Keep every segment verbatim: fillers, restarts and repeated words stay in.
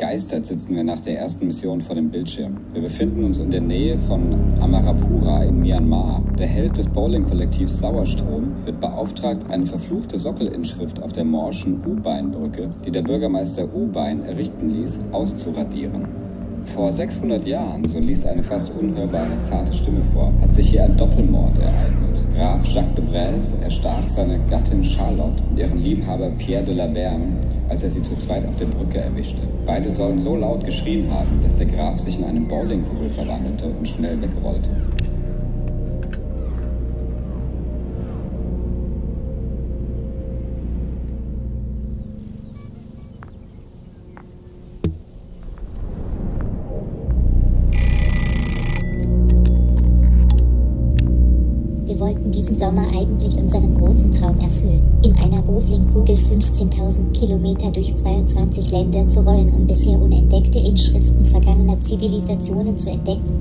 Begeistert sitzen wir nach der ersten Mission vor dem Bildschirm. Wir befinden uns in der Nähe von Amarapura in Myanmar. Der Held des Bowling-Kollektivs Sauerstrom wird beauftragt, eine verfluchte Sockelinschrift auf der morschen U-Bein-Brücke, die der Bürgermeister U-Bein errichten ließ, auszuradieren. Vor sechshundert Jahren, so liest eine fast unhörbare, zarte Stimme vor, hat sich hier ein Doppelmord ereignet. Graf Jacques de Brézé erstach seine Gattin Charlotte und ihren Liebhaber Pierre de la Berme, als er sie zu zweit auf der Brücke erwischte. Beide sollen so laut geschrien haben, dass der Graf sich in eine Bowlingkugel verwandelte und schnell wegrollte. Wir wollten diesen Sommer eigentlich unseren großen Traum erfüllen, in einer Bowlingkugel fünfzehntausend Kilometer durch zweiundzwanzig Länder zu rollen, um bisher unentdeckte Inschriften vergangener Zivilisationen zu entdecken.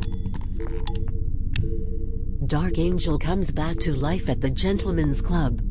Dark Angel comes back to life at the Gentleman's Club.